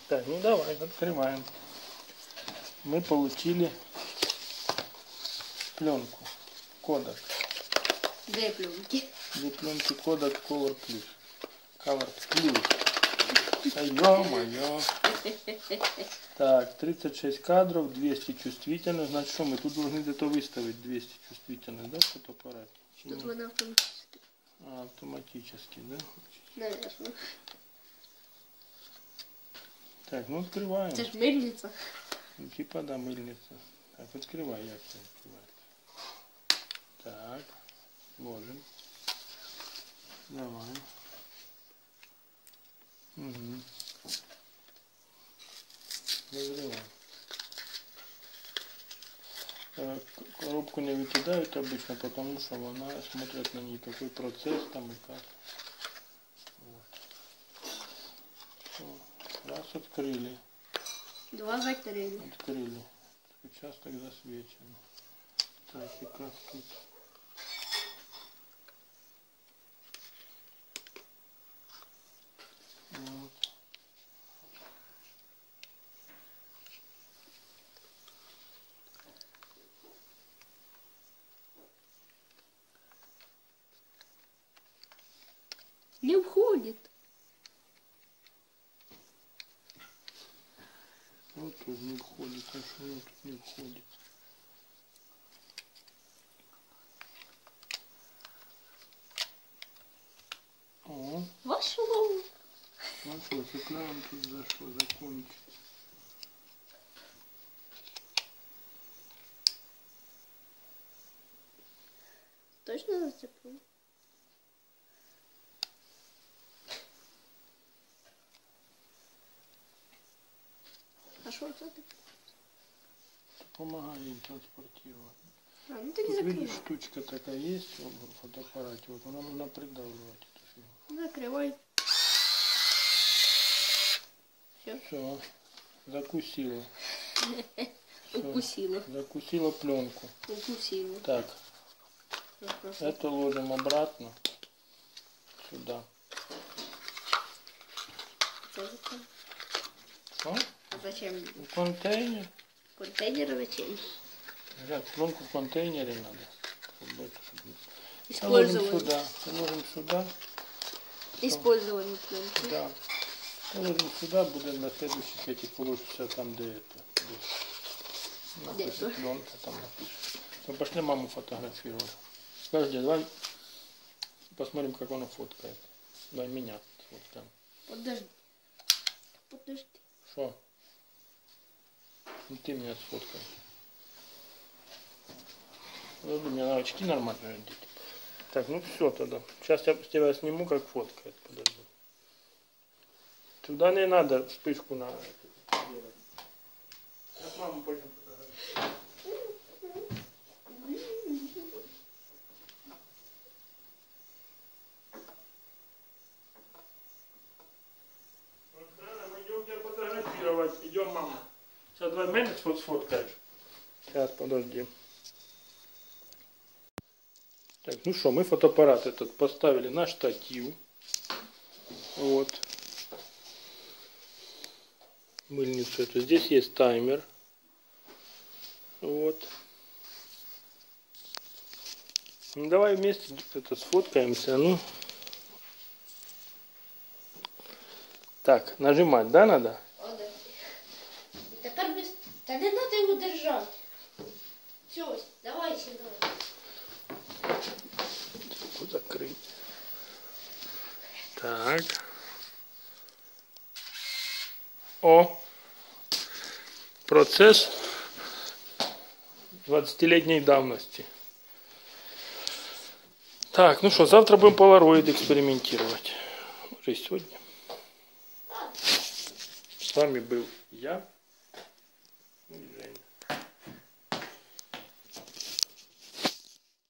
Так, ну давай, открываем. Мы получили пленку, кодек. Две пленки. Две пленки кодек Color Plus. Color Plus. Да ё-моё. Так, 36 кадров, 200 чувствительность. Значит, что мы тут должны где-то выставить 200 чувствительность, да, в фотоаппарате? Тут вода автоматически. А, автоматически, да? Наверное. Так, ну открываем. Это ж мельница. Ну, типа, да, мыльница. Так, открывай, як це відкривається. Так, ложим. Давай. Угу. Разрываем. Коробку не выкидают обычно, потому что она смотрит на ней, какой процесс там и как. Вот. Все. Раз открыли. Два закрыли. Открыли. Участок засвечен. Так, и как тут? Вот. Не уходит. Вот тут не входит, а что тут не входит? О, Вошло. ну что, цепляем тут зашло, закончить. Точно зацеплю? А что это? Помогай им транспортировать. А, ну ты не Тут, закрывай. видишь, штучка такая есть в фотоаппарате, вот она нужно придавливать эту фигню. Закрывай. Все. Все, закусила. Всё, Укусила. закусила пленку. Укусила. Так, это ложим обратно сюда. Что? А зачем? Контейнер. Контейнер зачем? Ребят, пленку в контейнере надо. Использовать. Положим сюда. Использование пленки. Да. Положим сюда, будем на следующих этих положиться там, где это. Напишет пленка, там напишет. Мы пошли маму фотографировать. Подожди, давай посмотрим, как она фоткает. Давай меня сфоткаем. Подожди. Подожди. Что? Ты меня сфоткай. Подожди, мне надо очки нормально надеть. Так, ну все тогда. Сейчас я тебя сниму, как фоткает. Подожди. Туда не надо вспышку на делать. Сейчас маму пойдем фотографировать. Мы идем тебя фотографировать. Идем, мама. Сейчас давай меня сфоткаешь. Сейчас, подожди. Так, ну что, мы фотоаппарат этот поставили на штатив. Вот. Мыльницу эту. Здесь есть таймер. Вот. Ну, давай вместе это сфоткаемся. Ну. Так, нажимать, да, надо? Тепер без... Та не треба його держати. Все, давай сюди. Закрыть. Так. О! Процесс 20-летней давности. Так, ну что, завтра будем полароид экспериментировать. Уже сегодня. С вами был я.